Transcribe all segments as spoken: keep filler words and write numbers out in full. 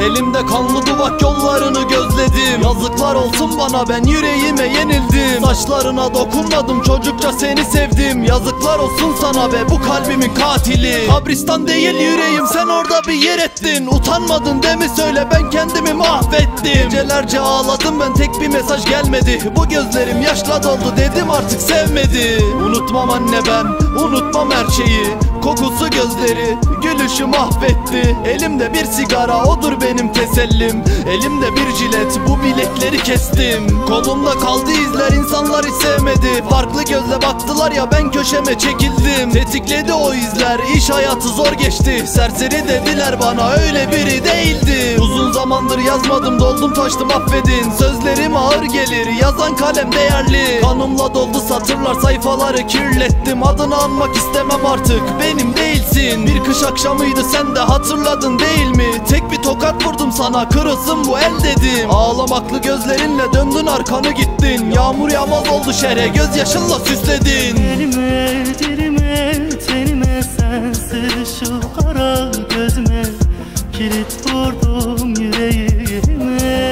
Elimde kanlı duvak yollarını gözledim. Yazıklar olsun bana, ben yüreğime yenildim. Saçlarına dokunmadım, çocukça seni sevdim. Yazıklar olsun sana be, bu kalbimin katili. Kabristan değil yüreğim, sen orada bir yer ettin. Utanmadın değil mi söyle, ben kendimi mahvettim. Gecelerce ağladım ben, tek bir mesaj gelmedi. Bu gözlerim yaşla doldu, dedim artık sevmedi. Unutmam anne ben, unutmam her şeyi. Kokusu gözleri, gülüşü mahvetti. Elimde bir sigara, odur benim tesellim. Elimde bir jilet, bu bilekleri kestim. Kolumda kaldı izler, insanlar hiç sevmedi. Farklı gözle baktılar ya, ben köşeme çekildim. Tetikledi o izler, iş hayatı zor geçti. Serseri dediler bana, öyle biri değildi. Uzun zamandır yazmadım, doldum taştım affedin. Sözlerim ağır gelir, yazan kalem değerli. Kanımla doldu satırlar, sayfaları kirlettim. Adını anmak istemem artık, benim değilsin. Bir kış akşamıydı, sen de hatırladın değil mi? Tek bir tokat vurdum sana, kırılsın bu el dedim. Ağlamaklı gözlerinle döndün arkanı gittin. Yağmur yağmaz oldu şehre, gözyaşınla süsledin. Elime, dilime, tenime, sensiz şu kara gözüme kilit vurdum yüreğime.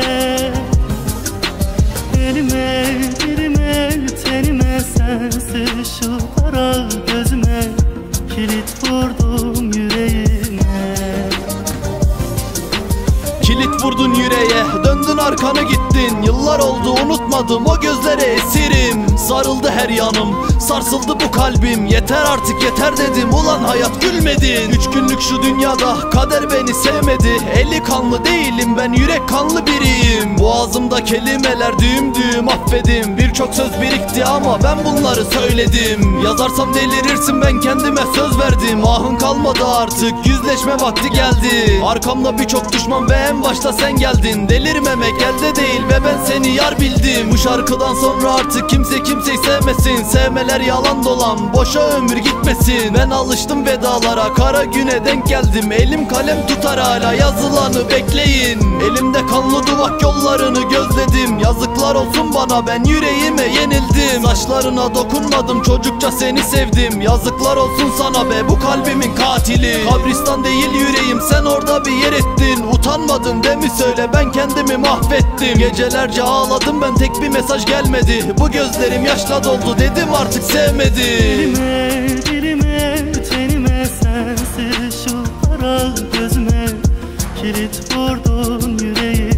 Elime, dilime, tenime, sensiz şu kara gözüme kilit vurdum yüreğime. Kilit vurdun yüreğe, döndün arkanı gittin. Yıllar oldu unutmadım, o gözlere esirim. Sarıldı her yanım, sarsıldı bu kalbim. Yeter artık yeter dedim, ulan hayat gülmedin. Üç günlük şu dünyada kader beni sevmedi. Eli kanlı değilim ben, yürek kanlı biriyim. Boğazımda kelimeler düğüm düğüm affedim. Birçok söz birikti ama ben bunları söyledim. Yazarsam delirirsin, ben kendime söz verdim. Ahın kalmadı artık, yüzleşme vakti geldi. Arkamda birçok düşman ve en başta sen geldin. Delirmemek elde değil ve ben seni yar bildim. Bu şarkıdan sonra artık kimse kimseyi sevmesin. Sevmeler yalan dolan, boşa ömür gitmesin. Ben alıştım vedalara, kara güne denk geldim. Elim kalem tutar hala, yazılanı bekleyin. Elimde kanlı duvak yollarını gözledim. Yazıklar olsun bana, ben yüreğime yenildim. Saçlarına dokunmadım, çocukça seni sevdim. Yazıklar olsun sana be, bu kalbimin katili. Kabristan değil yüreğim, sen orada bir yer ettin. Utanmadın değil mi söyle, ben kendimi mahvettim. Gecelerce ağladım ben, tek bir mesaj gelmedi. Bu gözlerim yaşla doldu, dedim artık sevmedi. Dilime, dilime, tenime, sensiz şu kara gözüme kilit vurdun yüreğime.